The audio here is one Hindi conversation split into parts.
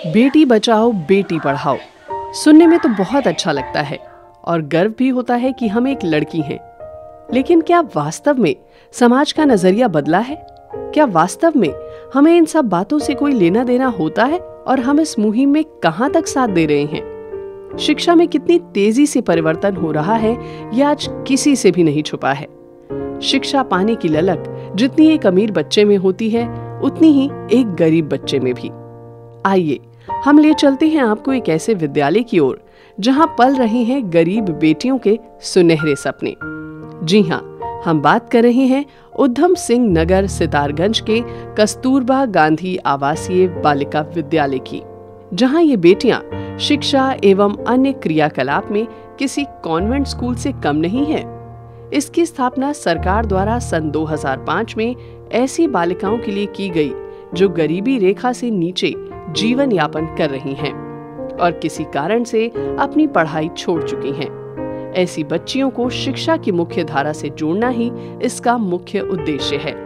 बेटी बचाओ बेटी पढ़ाओ सुनने में तो बहुत अच्छा लगता है और गर्व भी होता है कि हम एक लड़की हैं। लेकिन क्या वास्तव में समाज का नजरिया बदला है? क्या वास्तव में हमें इन सब बातों से कोई लेना देना होता है और हम इस मुहिम में कहां तक साथ दे रहे हैं? शिक्षा में कितनी तेजी से परिवर्तन हो रहा है यह आज किसी से भी नहीं छुपा है। शिक्षा पाने की ललक जितनी एक अमीर बच्चे में होती है उतनी ही एक गरीब बच्चे में भी। आइए हम ले चलते हैं आपको एक ऐसे विद्यालय की ओर जहां पल रहे हैं गरीब बेटियों के सुनहरे सपने। जी हाँ, हम बात कर रहे हैं उधम सिंह नगर सितारगंज के कस्तूरबा गांधी आवासीय बालिका विद्यालय की, जहां ये बेटियां शिक्षा एवं अन्य क्रियाकलाप में किसी कॉन्वेंट स्कूल से कम नहीं है। इसकी स्थापना सरकार द्वारा सन 2005 में ऐसी बालिकाओं के लिए की गई जो गरीबी रेखा से नीचे जीवन यापन कर रही हैं और किसी कारण से अपनी पढ़ाई छोड़ चुकी हैं। ऐसी बच्चियों को शिक्षा की मुख्य धारा से जोड़ना ही इसका मुख्य उद्देश्य है।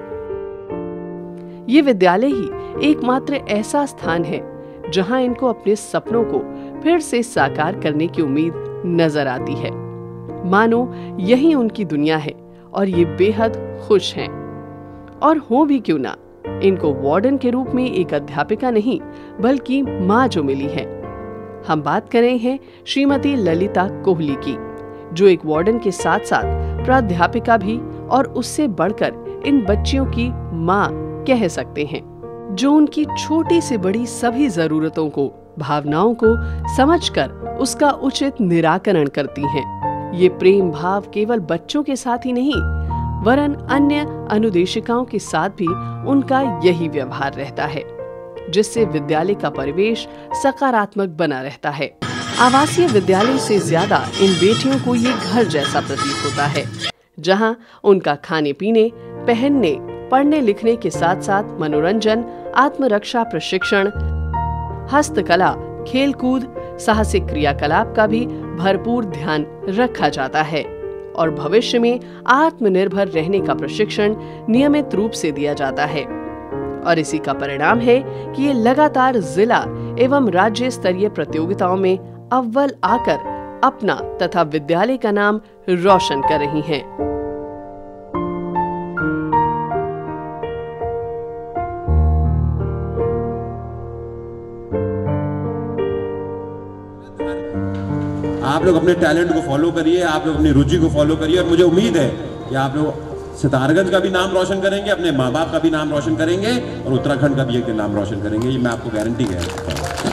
ये विद्यालय ही एकमात्र ऐसा स्थान है जहां इनको अपने सपनों को फिर से साकार करने की उम्मीद नजर आती है। मानो यही उनकी दुनिया है और ये बेहद खुश हैं। और हो भी क्यों ना, इनको वार्डन के रूप में एक अध्यापिका नहीं बल्कि माँ जो मिली है। हम बात कर रहे हैं श्रीमती ललिता कोहली की, जो एक वार्डन के साथ साथ प्राध्यापिका भी और उससे बढ़कर इन बच्चियों की माँ कह सकते हैं, जो उनकी छोटी से बड़ी सभी जरूरतों को, भावनाओं को समझकर उसका उचित निराकरण करती हैं। ये प्रेम भाव केवल बच्चों के साथ ही नहीं वरन अन्य अनुदेशिकाओं के साथ भी उनका यही व्यवहार रहता है, जिससे विद्यालय का परिवेश सकारात्मक बना रहता है। आवासीय विद्यालय से ज्यादा इन बेटियों को ये घर जैसा प्रतीत होता है, जहां उनका खाने पीने, पहनने, पढ़ने लिखने के साथ साथ मनोरंजन, आत्मरक्षा प्रशिक्षण, हस्तकला, खेलकूद, साहसिक क्रियाकलाप का भी भरपूर ध्यान रखा जाता है और भविष्य में आत्मनिर्भर रहने का प्रशिक्षण नियमित रूप से दिया जाता है। और इसी का परिणाम है कि ये लगातार जिला एवं राज्य स्तरीय प्रतियोगिताओं में अव्वल आकर अपना तथा विद्यालय का नाम रोशन कर रही हैं। आप लोग अपने टैलेंट को फॉलो करिए, आप लोग अपनी रुचि को फॉलो करिए और मुझे उम्मीद है कि आप लोग सितारगंज का भी नाम रोशन करेंगे, अपने माँ बाप का भी नाम रोशन करेंगे और उत्तराखंड का भी एक नाम रोशन करेंगे। ये मैं आपको गारंटी कह सकता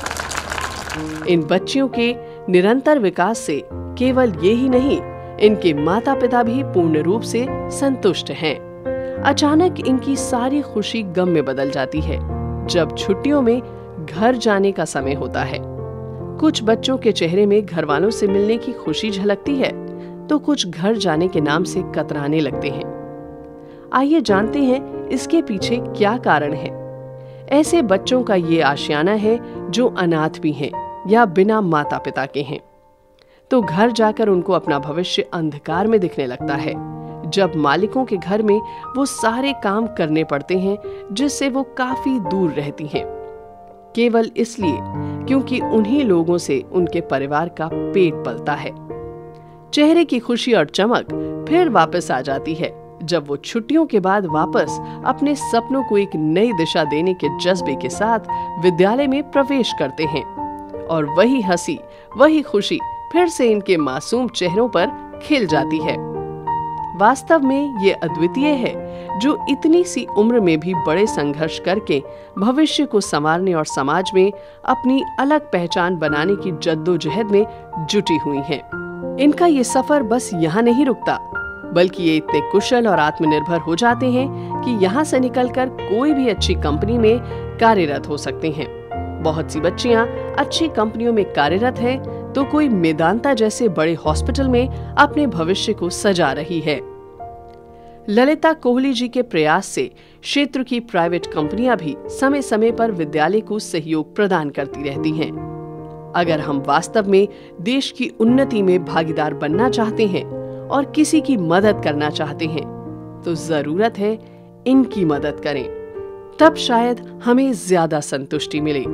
हूँ। इन बच्चियों के निरंतर विकास से केवल ये ही नहीं, इनके माता पिता भी पूर्ण रूप से संतुष्ट हैं। अचानक इनकी सारी खुशी गम में बदल जाती है जब छुट्टियों में घर जाने का समय होता है। कुछ बच्चों के चेहरे में घर वालों से मिलने की खुशी झलकती है तो कुछ घर जाने के नाम से कतराने लगते हैं। आइए जानते हैं इसके पीछे क्या कारण है। ऐसे बच्चों का ये आशियाना है जो अनाथ भी हैं या बिना माता पिता के हैं, तो घर जाकर उनको अपना भविष्य अंधकार में दिखने लगता है जब मालिकों के घर में वो सारे काम करने पड़ते हैं जिससे वो काफी दूर रहती हैं, केवल इसलिए क्योंकि उन्हीं लोगों से उनके परिवार का पेट पलता है। चेहरे की खुशी और चमक फिर वापस आ जाती है जब वो छुट्टियों के बाद वापस अपने सपनों को एक नई दिशा देने के जज्बे के साथ विद्यालय में प्रवेश करते हैं और वही हंसी, वही खुशी फिर से इनके मासूम चेहरों पर खिल जाती है। वास्तव में ये अद्वितीय है जो इतनी सी उम्र में भी बड़े संघर्ष करके भविष्य को संवारने और समाज में अपनी अलग पहचान बनाने की जद्दोजहद में जुटी हुई हैं। इनका ये सफर बस यहाँ नहीं रुकता, बल्कि ये इतने कुशल और आत्मनिर्भर हो जाते हैं कि यहाँ से निकलकर कोई भी अच्छी कंपनी में कार्यरत हो सकते हैं। बहुत सी बच्चियाँ अच्छी कंपनियों में कार्यरत हैं तो कोई मेदांता जैसे बड़े हॉस्पिटल में अपने भविष्य को सजा रही है। ललिता कोहली जी के प्रयास से क्षेत्र की प्राइवेट कंपनियां भी समय समय पर विद्यालय को सहयोग प्रदान करती रहती हैं। अगर हम वास्तव में देश की उन्नति में भागीदार बनना चाहते हैं और किसी की मदद करना चाहते हैं तो जरूरत है इनकी मदद करें, तब शायद हमें ज्यादा संतुष्टि मिले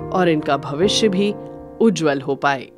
और इनका भविष्य भी उज्जवल हो पाए।